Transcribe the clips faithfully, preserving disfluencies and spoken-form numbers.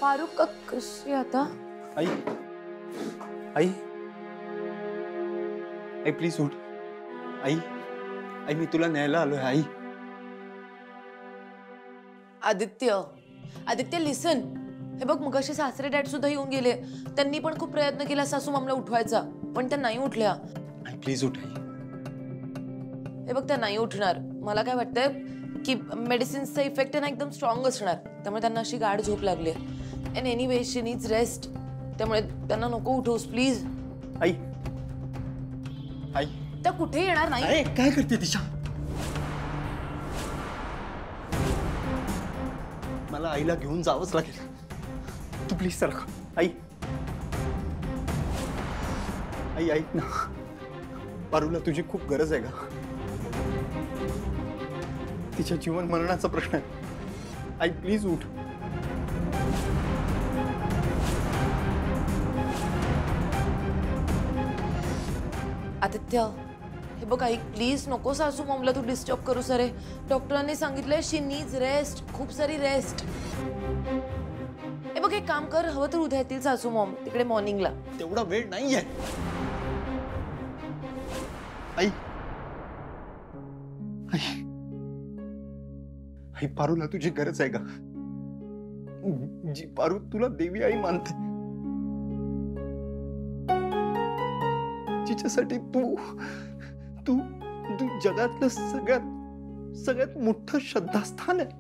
पारू कशी आता? आई आई आई प्लीज उठ. आई आई मी तुला न्यायला आलोय. आई आदित्य आदित्य लिसन. हे बघ मगाशी सासरे डॅड सुद्धा येऊन गेले. त्यांनी पण खूप प्रयत्न केला सासू मामला उठवायचा, पण त्या नाही उठल्या. आई प्लीज उठ. आई हे बघ त्या नाही उठणार. मला काय वाटतंय की मेडिसिन्सचा इफेक्ट ना एकदम स्ट्रॉंग असणार, त्यामुळे त्यांना अशी गाढ झोप लागली. And anyway she needs rest, त्यामुळे त्यांना नको उठवूस प्लीज. आई आई त्या कुठे येणार नाही. अरे काय करते दिशा? मला आईला घेऊन जावंच लागेल. तू प्लीज सरक. आई आई ऐक ना, पारूला तुझी खूप गरज आहे का? तिच्या जीवन मरणाचा प्रश्न आहे. आई प्लीज उठ. आदित्य हे बघ ऐक प्लीज, नको सासू मॉमला तू डिस्टर्ब करू सरे. डॉक्टरांनी सांगितलंय शी नीड्स रेस्ट, खूप सारी रेस्ट. हे बघ एक काम कर, हवं तर उद्या येतील सासू मॉम तिकडे मॉर्निंगला. तेवढा वेळ नाहीये. आई आई आई पारूला तुझी गरज आहे का? जी पारू तुला देवी आई मानते, जिच्यासाठी तू तू तू जगातलं सगळ्यात सगळ्यात मोठं श्रद्धास्थान आहे.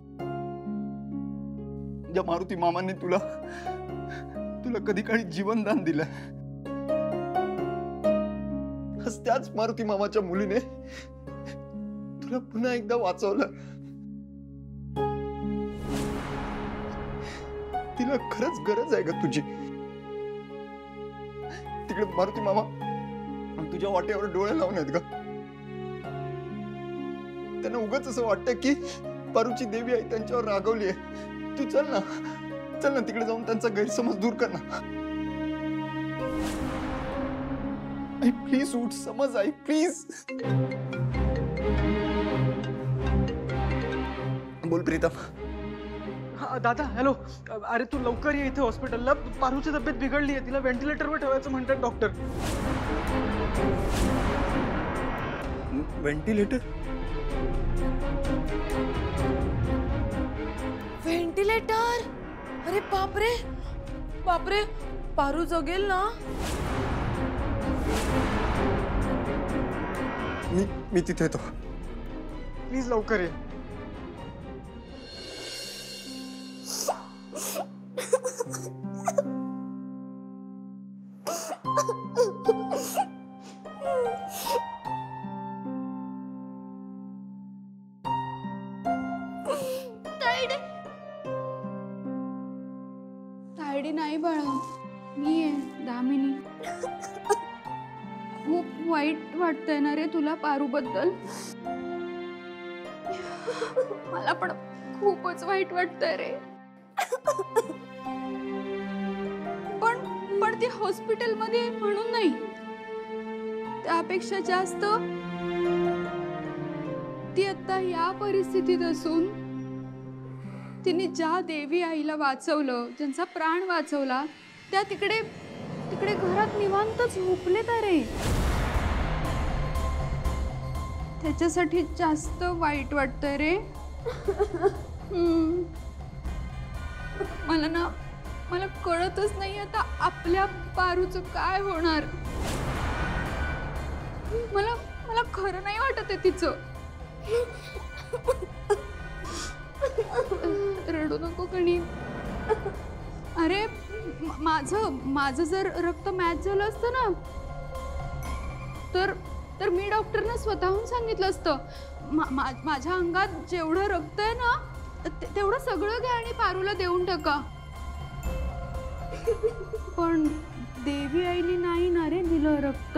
ज्या मारुती मामाने तुला तुला कधी काळी जीवनदान दिलं, त्याच मारुती मामाच्या मुलीने तुला पुन्हा एकदा वाचवलं. तिला खरंच गरज आहे का तुझी? तिकडे मारुती मामा तुझ्या वाटेवर डोळे लावून आहेत का? त्यांना उगाच असं वाटतं की पारूची देवी आई त्यांच्यावर रागवली आहे. तू चल ना, चल ना तिकडे जाऊन त्यांचा गैरसमज दूर कर ना. आई प्लीज उठ, समज. आई प्लीज बोल प्रीतम. हा दादा हॅलो. अरे तू लवकर ये इथे हॉस्पिटलला. पारूची तब्येत बिघडली आहे, तिला व्हेंटिलेटरवर ठेवायचं म्हणतात डॉक्टर. व्हेंटिलेटर? व्हेंटिलेटर? अरे बापरे बापरे, पारू जगेल ना? मी मी तिथे येतो. प्लीज लवकर ये. तायडी नाही बाळा, मी आहे दामिनी. खूप वाईट वाटतंय ना रे तुला पारूबद्दल? मला पण खूपच वाईट वाटतंय रे. पण पण ती हॉस्पिटलमध्ये म्हणून नाही, त्यापेक्षा जास्त ती आता या परिस्थितीत असून तिने ज्या देवी आईला वाचवलं, ज्यांचा प्राण वाचवला, त्या तिकडे तिकडे घरात निवांत झोपले रे. त्याच्यासाठी जास्त वाईट वाटतंय रे. मला ना मला कळतच नाही आता आपल्या पारूचं काय होणार. मला मला खरं नाही वाटत आहे तिचं. रडू नको कणी. अरे माझं माझं जर रक्त मॅच झालं असतं ना, तर तर मी डॉक्टरना स्वतःहून सांगितलं असतं, मा, मा, माझ्या अंगात जेवढं रक्त आहे ना ते, तेवढं सगळं घ्या आणि पारूला देऊन टाका. पण देवी आईने नाही ना रे दिलं रक्त.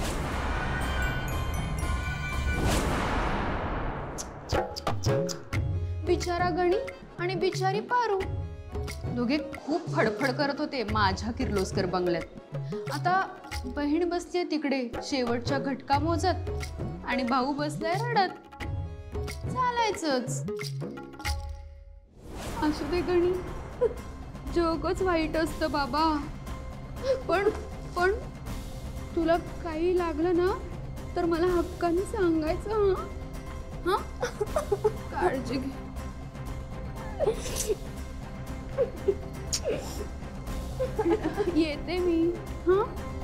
बिचारा गणी आणि बिचारी पारू दोघे खूप फडफड करत होते माझ्या किर्लोस्कर बंगल्यात. आता बहीण बसलीये तिकडे शेवटच्या घटका मोजत आणि भाऊ बसलाय रडत. चालायचंच. असू दे गणी, जगच वाईट असतं बाबा. पण पण तुला काही लागलं ना तर मला हक्काने सांगायचं. हा हा काळजी घे. येते मी. हा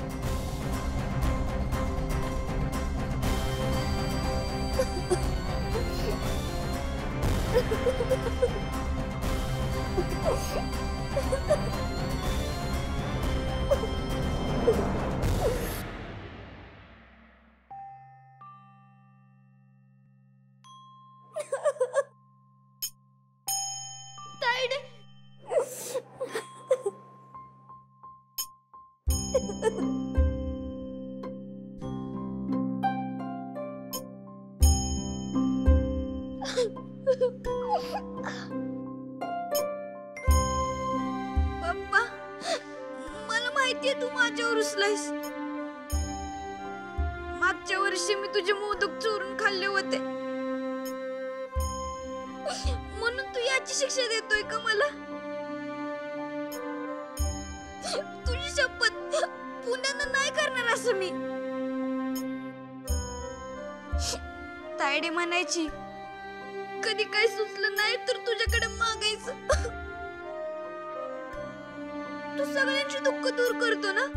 पप्पा, मला माहितीये तू माझ्यावर रुसलायस. मागच्या वर्षी मी तुझे मोदक चोरून खाल्ले होते म्हणून तू याची शिक्षा देतोय का मला? तुझी शपथ, पुन्हा नाही करणार असं मी. तायडे म्हणायची कधी काही सुचलं नाही तर तुझ्याकडे मागायचं. तू सगळ्यांची दुःख दूर करतो ना.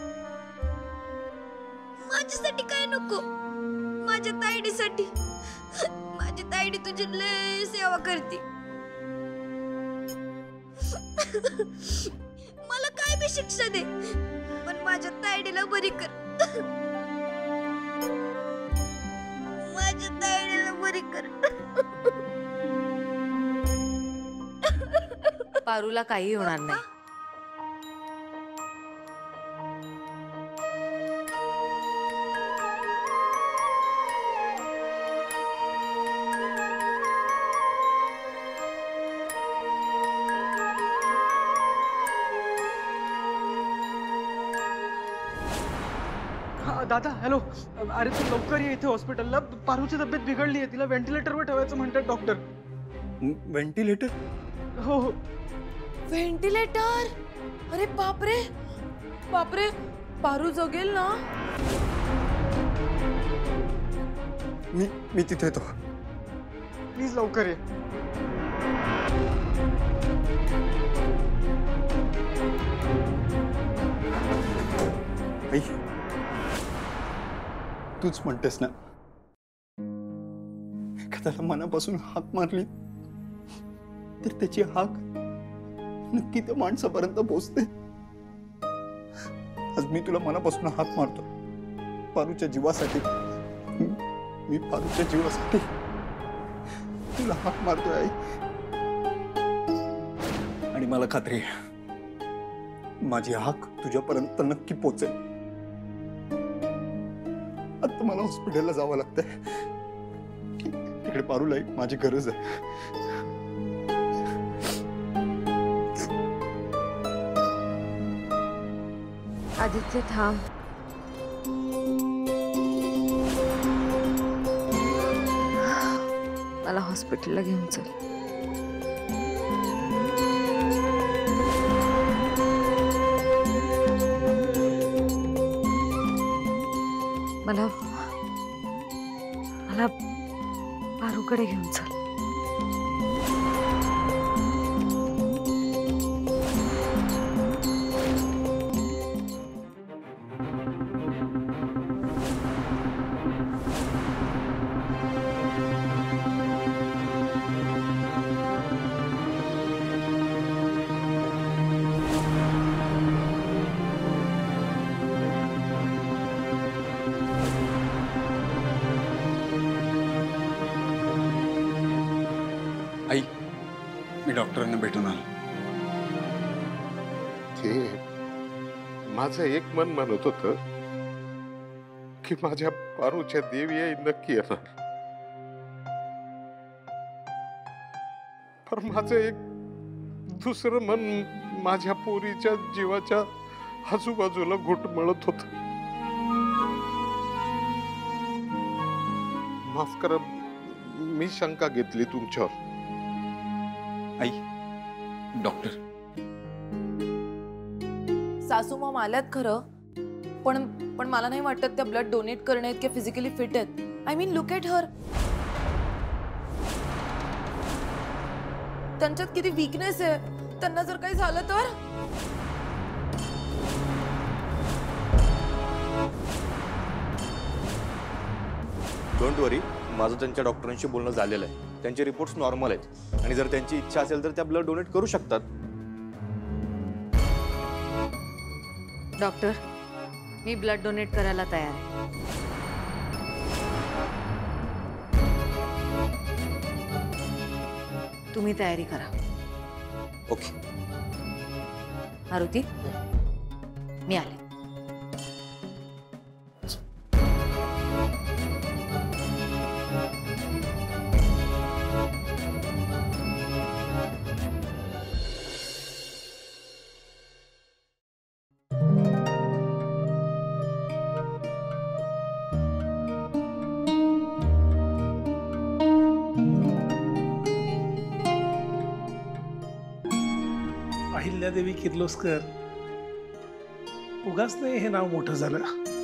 माझ्यासाठी काय नको, माझ्या तायडीसाठी. माझी तायडी तुझी लय सेवा करते. मला काय बी शिक्षा दे पण माझ्या तायडीला बरी कर. माझ्या तायडीला बरी कर. पारूला काही होणार नाही. हा दादा हॅलो. अरे तू लवकर ये इथे हॉस्पिटलला. पारूची तब्येत बिघडली आहे, तिला व्हेंटिलेटरवर ठेवायचं म्हणतात डॉक्टर. व्हेंटिलेटर? हो हो. व्हेंटिलेटर? अरे बापरे बापरे, पारू जगेल ना? मी मी तिथे येतो. प्लीज लवकर ये. आई, तूच म्हणतेस ना, एखाद्याला मनापासून हाक मारली तर त्याची हाक नक्की त्या माणसापर्यंत पोहोचते. आज मी तुला मनापासून हाक मारतो पारूच्या जीवासाठी. मी पारूच्या जीवासाठी तुला हाक मारतोय आई. आणि मला खात्री आहे माझी हाक तुझ्यापर्यंत नक्की पोहोचेल. आता मला हॉस्पिटलला जावं लागतंय. तिकडे पारूला माझी गरज आहे. आदित्य थांब. मला हॉस्पिटलला घेऊन चल. मला मला पारूकडे घेऊन चल. आई, मी डॉक्टरांना भेटून आलो. ते माझं एक मन म्हणत होतं की माझ्या पारूच्या देवी आई नक्की येणार, पण माझं एक दुसरं मन माझ्या पोरीच्या जीवाच्या आजूबाजूला घुटमळत होत. माफ करा, मी शंका घेतली तुमच्यावर. आई, डॉक्टर सासू मॉम आल्यात खरं, पण पण मला नाही वाटत त्या ब्लड डोनेट करणे इतके फिजिकली फिट आहेत. I mean look at her. त्यांच्यात किती वीकनेस आहे. त्यांना जर काही झालं तर डोंट वरी, माझं त्यांच्या डॉक्टरांशी बोलणं झालेलं आहे. त्यांचे रिपोर्ट्स नॉर्मल आहेत आणि जर त्यांची इच्छा असेल तर त्या ब्लड डोनेट करू शकतात. डॉक्टर, मी ब्लड डोनेट करायला तयार आहे. तुम्ही तयारी करा. ओके मारुती, मी आले. अहिल्यादेवी किर्लोस्कर, उगाच नाही हे नाव मोठं झालं.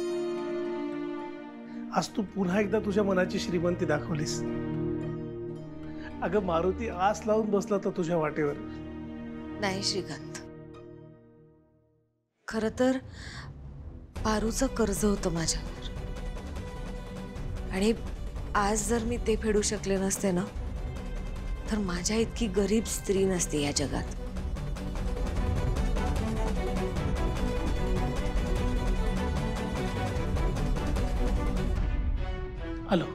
आज तू पुन्हा एकदा तुझ्या मनाची श्रीमंती दाखवलीस. अगं मारुती आस लावून बसला तर तुझ्या वाटेवर. नाही श्रीकांत, खर तर पारूचं कर्ज होतं माझ्यावर, आणि आज जर मी ते फेडू शकले नसते ना, तर माझ्या इतकी गरीब स्त्री नसते या जगात. हॅलो,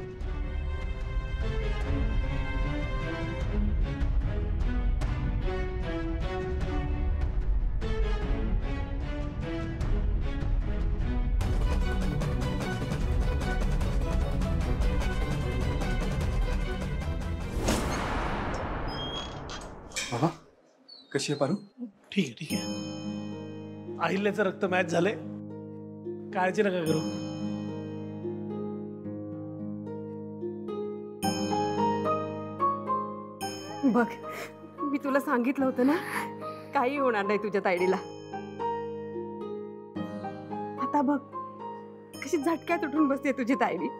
बाबा कशी आहे पारू? ठीक आहे ठीक आहे. अहिल्याचं रक्त मॅच झालंय, काळजी नका करू. बघ, मी तुला सांगितलं होतं ना, काही होणार नाही तुझ्या ताईडीला. आता बघ कशी झटक्यात उठून बसते तुझी ताईडी.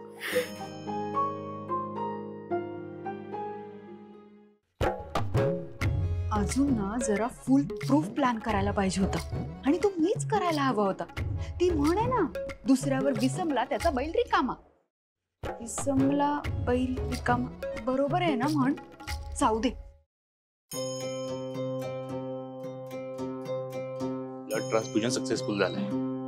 अजून ना जरा फुल प्रूफ प्लॅन करायला पाहिजे होता, आणि तो मीच करायला हवा होता. ती म्हण आहे ना, दुसऱ्यावर विसमला त्याचा बैल रिकामा. विसमला बैल रिकामा, बरोबर आहे ना म्हण? जाऊ दे. ब्लड ट्रान्सफ्युजन सक्सेसफुल झालंय.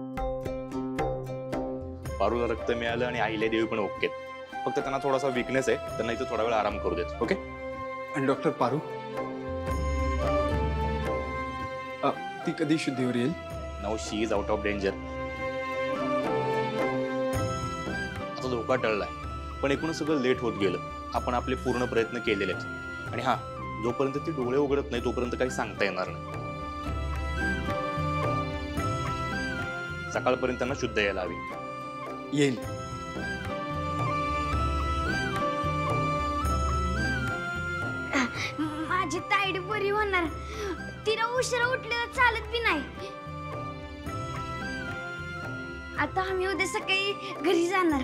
पारूला रक्त मिळालं आणि अहिल्यादेवी पण ओके. फक्त त्यांना थोडासा वीकनेस आहे, त्यांना इथे थोडा वेळ आराम करू देत. ओके. आणि डॉक्टर पारू, अ, ती कधी शुद्धीवर येईल? Now she is out of danger. आता धोका टळलाय, पण एकूण सगळं लेट होत गेलं. आपण आपले पूर्ण प्रयत्न केलेले आहेत, आणि हा, जोपर्यंत ती डोळे उघडत नाही तोपर्यंत काही सांगता येणार नाही. सकाळपर्यंत त्यांना शुद्ध यायला हवी. येईल. माझी ताईडी बरी होणार. तिला उशिरा उठलेला चालत बी नाही. आता आम्ही उद्या सकाळी घरी जाणार.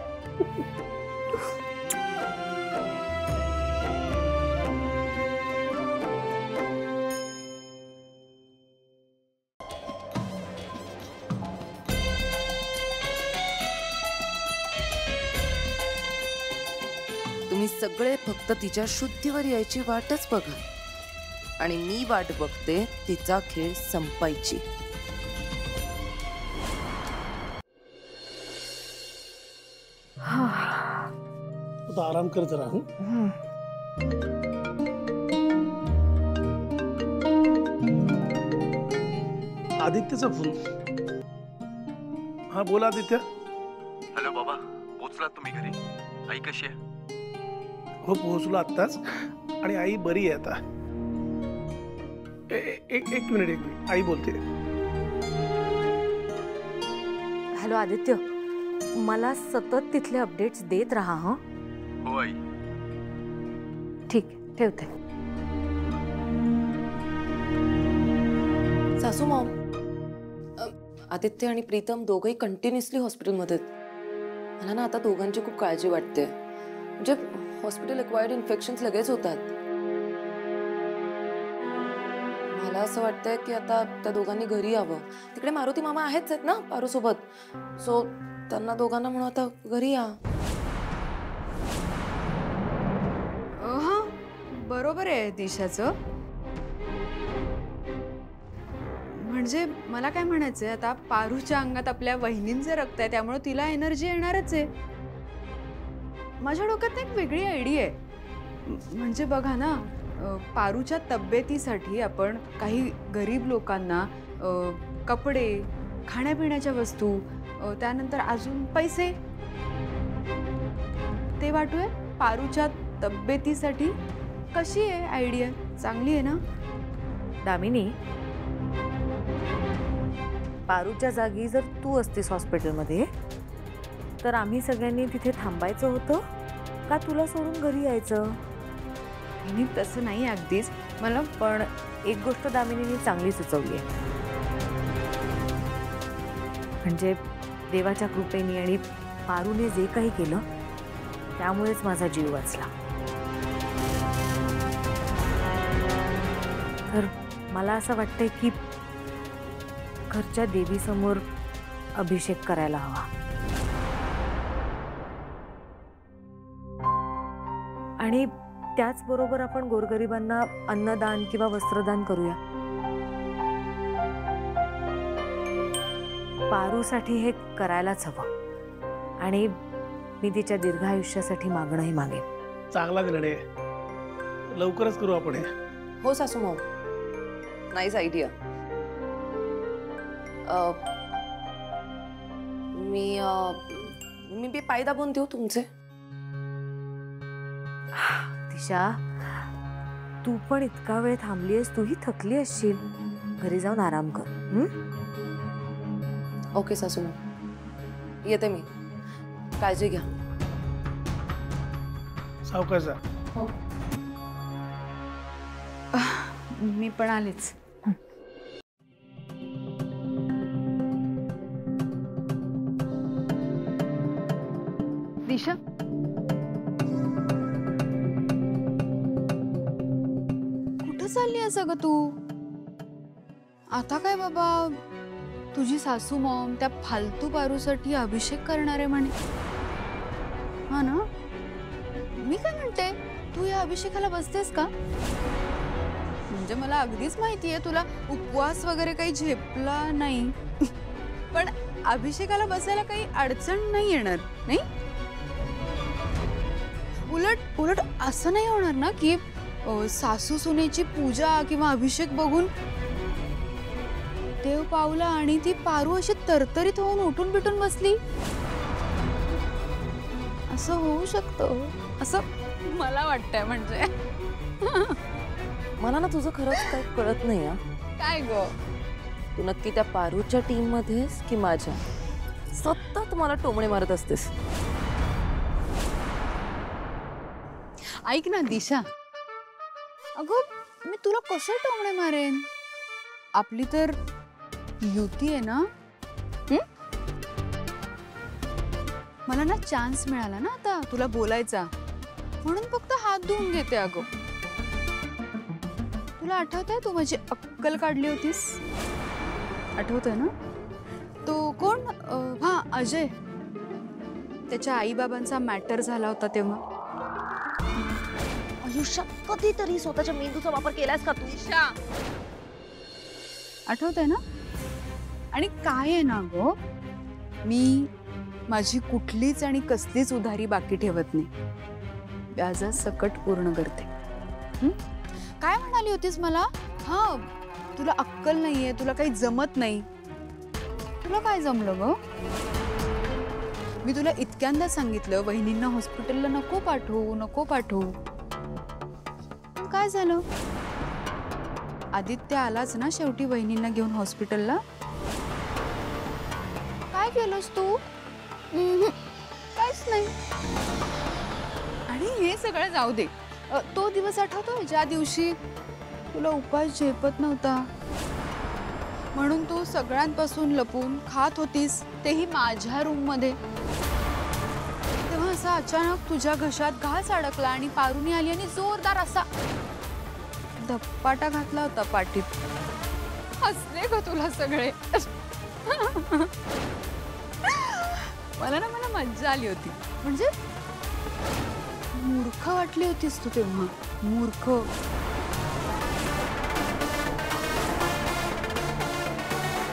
तुम्ही सगळे फक्त तिच्या शुद्धीवर यायची वाटच बघा, आणि मी वाट बघते तिचा खेळ संपायची. आता आराम कर जरा. हं? आदित्यचा फोन. हा बोला आदित्य. हॅलो बाबा, पोचलात तुम्ही घरी? आई कशी आहे? हो पोहोचलो आत्ताच, आणि आई बरी आहे आता. ए, एक एक मिनिट एक मिनिट आई बोलते. हॅलो आदित्य, मला सतत तिथले अपडेट्स देत राहा. हं? हो आई. ठीक, ठेवते. सासू मॉम, आदित्य आणि प्रीतम दोघंही कंटिन्युअसली हॉस्पिटलमध्ये आहेत. मला ना आता दोघांची खूप काळजी वाटते. म्हणजे हॉस्पिटल एक्वायर्ड इन्फेक्शन्स लगेच होतात. मला असं वाटतंय की आता त्या दोघांनी घरी यावं. तिकडे मारुती मामा आहेच आहेत ना पारू सोबत. सो त्यांना दोघांना म्हणून आता घरी या. हा बरोबर आहे दिशाचं. म्हणजे मला काय म्हणायचंय, आता पारूच्या अंगात आपल्या वहिनींचं रक्त आहे, त्यामुळे तिला एनर्जी येणारच आहे. माझ्या डोक्यात एक वेगळी आयडिया आहे. म्हणजे बघा ना, पारूच्या तब्येतीसाठी आपण काही गरीब लोकांना कपडे, खाण्यापिण्याच्या वस्तू, त्यानंतर अजून पैसे ते वाटूया पारूच्या तब्येतीसाठी. कशी आहे आयडिया? चांगली आहे ना दामिनी? पारूच्या जागी जर तू असतीस हॉस्पिटलमध्ये तर आम्ही सगळ्यांनी तिथे थांबायचं होतं का तुला सोडून घरी यायचं? आणि तसं नाही अगदीच. मला पण एक गोष्ट दामिनीने चांगली सुचवली आहे. म्हणजे देवाच्या कृपेने आणि पारूने जे काही केलं त्यामुळेच माझा जीव वाचला. तर मला असं वाटतंय की घरच्या देवीसमोर अभिषेक करायला हवा. आणि त्याचबरोबर आपण गोरगरिबांना अन्नदान किंवा वस्त्रदान करूया. पारूसाठी हे करायलाच हवं. आणि मी तिच्या दीर्घायुष्यासाठी मागणंही मागेन. चांगला निर्णय, लवकरच करू आपण हे. हो सासूमाऊ, नाईस आयडिया. मी मी बी पाय दाबून देऊ तुमचे? दिशा, तू पण इतका वेळ थांबली आहेस, तूही थकली असशील. घरी जाऊन आराम कर. ओके सासूमाऊ, येते मी. काळजी घ्या. सावकाश जा. हो. मी पण आलेच. दिशा, कुठं चालली आहेस अगं तू? आता काय बाबा, तुझी सासू मॉम त्या फालतू पारूसाठी अभिषेक करणार आहे म्हणे. हा ना? मी काय म्हणते, तू या अभिषेकाला बसतेस का? म्हणजे मला अगदीच माहिती आहे तुला उपवास वगैरे काही झेपला नाही, पण अभिषेकाला बसायला काही अडचण नाही येणार नाही? उलट उलट असं नाही होणार ना की सासू सुनेची पूजा किंवा अभिषेक बघून देव पावला आणि ती पारू अशी तरतरीत होऊन उठून बिटून बसली? असं होऊ शकतं असं मला वाटतंय. म्हणजे मला ना तुझं खरंच काही कळत नाही. काय ग, तू नक्की त्या पारूच्या टीम मध्येस की माझ्या? सतत मला टोमणे मारत असतेस. ऐक ना दिशा, अगं मी तुला कसं टोमणे मारेन? आपली तर युती आहे ना. मला ना चान्स मिळाला ना आता तुला बोलायचा, म्हणून फक्त हात धुवून घेते. अगं तुला आठवतंय तू माझी अक्कल काढली होतीस? आठवतंय ना? तो कोण, हा अजय, त्याच्या आईबाबांचा मॅटर झाला होता तेव्हा. आयुष्यात कधीतरी स्वतःच्या मेंदूचा वापर केलास का तू? आठवतंय ना? आणि काय आहे ना गो, मी माझी कुठलीच आणि कसलीच उधारी बाकी ठेवत नाही. व्याजा सकट पूर्ण करते. काय म्हणाली होतीस मला? हा, तुला अक्कल नाहीये, तुला काही जमत नाही. तुला काय जमलं ग? मी तुला इतक्यांदा सांगितलं वहिनींना हॉस्पिटलला नको पाठवू नको पाठवू. काय झालं? आदित्य आलाच ना शेवटी वहिनींना घेऊन हॉस्पिटलला. काय केलंस तू? काहीच नाही. आणि हे सगळं जाऊ दे, तो दिवस आठवतो ज्या दिवशी तुला उपास झेपत नव्हता? म्हणून तू सगळ्यांपासून लपून खात होतीस, तेही माझ्या रूम मध्ये। तेव्हा असा अचानक तुझ्या घशात घास अडकला आणि पारुनी आली आणि जोरदार असा धप्पाटा घातला होता पाठीत। हसले ग तुला सगळे। मला ना मला मज्जा आली होती, म्हणजे मूर्ख वाटली होतीस तू तेव्हा, मूर्ख।